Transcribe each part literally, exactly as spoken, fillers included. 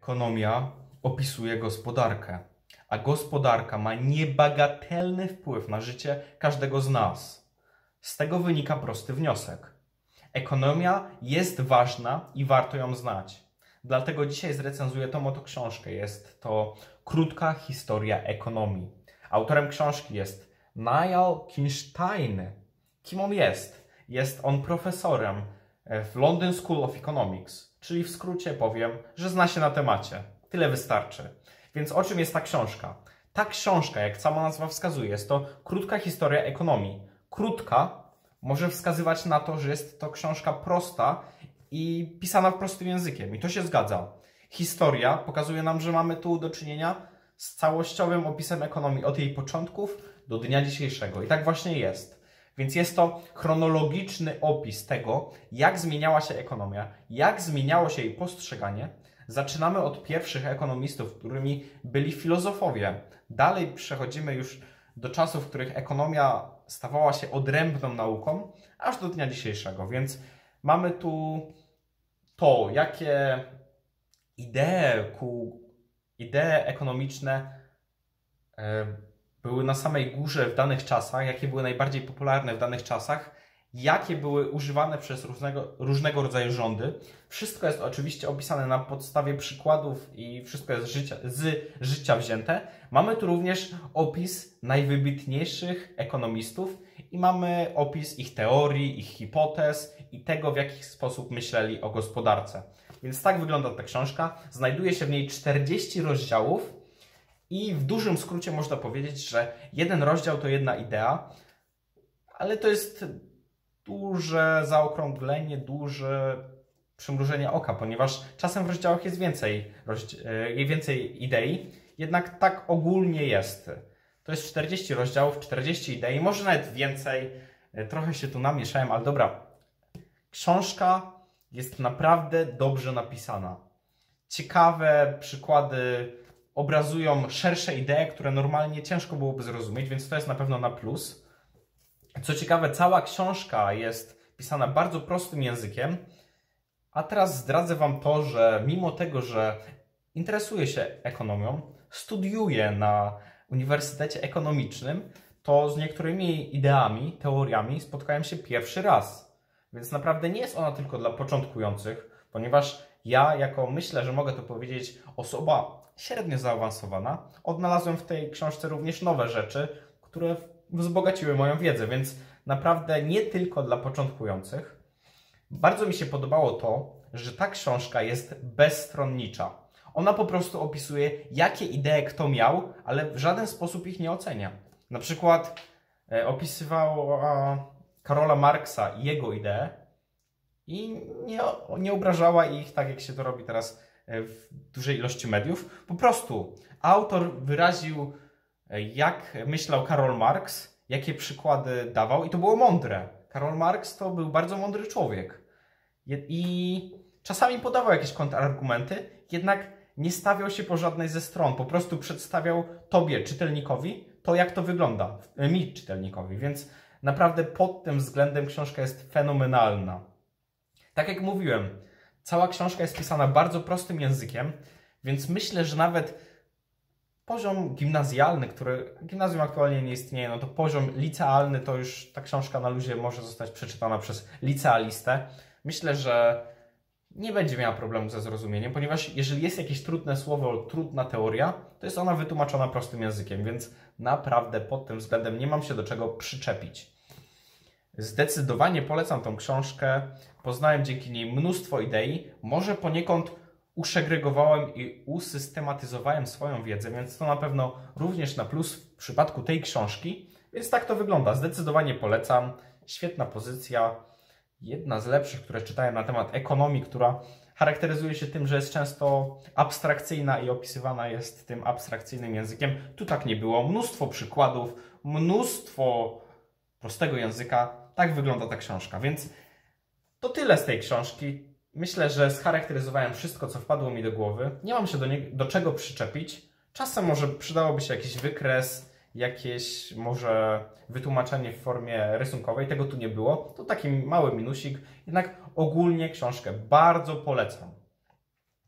Ekonomia opisuje gospodarkę, a gospodarka ma niebagatelny wpływ na życie każdego z nas. Z tego wynika prosty wniosek. Ekonomia jest ważna i warto ją znać. Dlatego dzisiaj zrecenzuję tą oto książkę. Jest to krótka historia ekonomii. Autorem książki jest Niall Kinstein. Kim on jest? Jest on profesorem w London School of Economics, czyli w skrócie powiem, że zna się na temacie. Tyle wystarczy. Więc o czym jest ta książka? Ta książka, jak sama nazwa wskazuje, jest to krótka historia ekonomii. Krótka może wskazywać na to, że jest to książka prosta i pisana prostym językiem. I to się zgadza. Historia pokazuje nam, że mamy tu do czynienia z całościowym opisem ekonomii od jej początków do dnia dzisiejszego. I tak właśnie jest. Więc jest to chronologiczny opis tego, jak zmieniała się ekonomia, jak zmieniało się jej postrzeganie. Zaczynamy od pierwszych ekonomistów, którymi byli filozofowie. Dalej przechodzimy już do czasów, w których ekonomia stawała się odrębną nauką, aż do dnia dzisiejszego. Więc mamy tu to, jakie idee, ku, idee ekonomiczne e, były na samej górze w danych czasach, jakie były najbardziej popularne w danych czasach, jakie były używane przez różnego, różnego rodzaju rządy. Wszystko jest oczywiście opisane na podstawie przykładów i wszystko jest życia, z życia wzięte. Mamy tu również opis najwybitniejszych ekonomistów i mamy opis ich teorii, ich hipotez i tego, w jaki sposób myśleli o gospodarce. Więc tak wygląda ta książka. Znajduje się w niej czterdzieści rozdziałów i w dużym skrócie można powiedzieć, że jeden rozdział to jedna idea, ale to jest duże zaokrąglenie, duże przymrużenie oka, ponieważ czasem w rozdziałach jest więcej, więcej idei, jednak tak ogólnie jest. To jest czterdzieści rozdziałów, czterdzieści idei, może nawet więcej. Trochę się tu namieszałem, ale dobra. Książka jest naprawdę dobrze napisana. Ciekawe przykłady obrazują szersze idee, które normalnie ciężko byłoby zrozumieć, więc to jest na pewno na plus. Co ciekawe, cała książka jest pisana bardzo prostym językiem, a teraz zdradzę Wam to, że mimo tego, że interesuję się ekonomią, studiuję na Uniwersytecie Ekonomicznym, to z niektórymi ideami, teoriami spotkałem się pierwszy raz. Więc naprawdę nie jest ona tylko dla początkujących, ponieważ ja, jako myślę, że mogę to powiedzieć, osoba średnio zaawansowana, odnalazłem w tej książce również nowe rzeczy, które wzbogaciły moją wiedzę, więc naprawdę nie tylko dla początkujących. Bardzo mi się podobało to, że ta książka jest bezstronnicza. Ona po prostu opisuje, jakie idee kto miał, ale w żaden sposób ich nie ocenia. Na przykład e, opisywała Karola Marksa i jego idee i nie, nie obrażała ich tak, jak się to robi teraz w dużej ilości mediów. Po prostu autor wyraził, jak myślał Karol Marx, jakie przykłady dawał i to było mądre. Karol Marx to był bardzo mądry człowiek i czasami podawał jakieś kontrargumenty, jednak nie stawiał się po żadnej ze stron, po prostu przedstawiał Tobie, czytelnikowi, to jak to wygląda, mi, czytelnikowi, więc naprawdę pod tym względem książka jest fenomenalna. Tak jak mówiłem, cała książka jest pisana bardzo prostym językiem, więc myślę, że nawet poziom gimnazjalny, który gimnazjum aktualnie nie istnieje, no to poziom licealny, to już ta książka na luzie może zostać przeczytana przez licealistę. Myślę, że nie będzie miała problemu ze zrozumieniem, ponieważ jeżeli jest jakieś trudne słowo, trudna teoria, to jest ona wytłumaczona prostym językiem, więc naprawdę pod tym względem nie mam się do czego przyczepić. Zdecydowanie polecam tą książkę. Poznałem dzięki niej mnóstwo idei, może poniekąd uszegregowałem i usystematyzowałem swoją wiedzę, więc to na pewno również na plus w przypadku tej książki. Więc tak to wygląda. Zdecydowanie polecam. Świetna pozycja. Jedna z lepszych, które czytałem na temat ekonomii, która charakteryzuje się tym, że jest często abstrakcyjna i opisywana jest tym abstrakcyjnym językiem. Tu tak nie było. Mnóstwo przykładów, mnóstwo prostego języka. Tak wygląda ta książka. Więc to tyle z tej książki. Myślę, że scharakteryzowałem wszystko, co wpadło mi do głowy. Nie mam się do, nie, do czego przyczepić. Czasem może przydałoby się jakiś wykres, jakieś może wytłumaczenie w formie rysunkowej. Tego tu nie było. To taki mały minusik. Jednak ogólnie książkę bardzo polecam.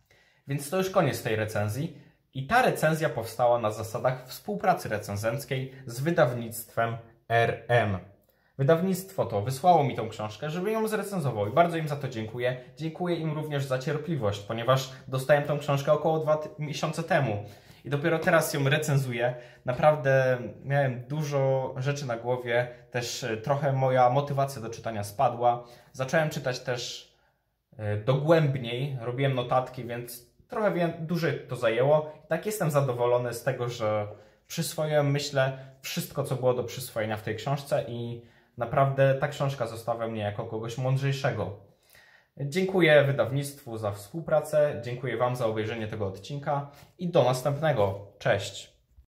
Więc to już koniec tej recenzji. I ta recenzja powstała na zasadach współpracy recenzenckiej z wydawnictwem R M. Wydawnictwo to wysłało mi tą książkę, żebym ją zrecenzował i bardzo im za to dziękuję. Dziękuję im również za cierpliwość, ponieważ dostałem tą książkę około dwa miesiące temu i dopiero teraz ją recenzuję. Naprawdę miałem dużo rzeczy na głowie, też trochę moja motywacja do czytania spadła. Zacząłem czytać też dogłębniej, robiłem notatki, więc trochę dłużej to zajęło. I tak jestem zadowolony z tego, że przyswoiłem, myślę, wszystko, co było do przyswojenia w tej książce i naprawdę ta książka zostawia mnie jako kogoś mądrzejszego. Dziękuję wydawnictwu za współpracę, dziękuję Wam za obejrzenie tego odcinka i do następnego. Cześć!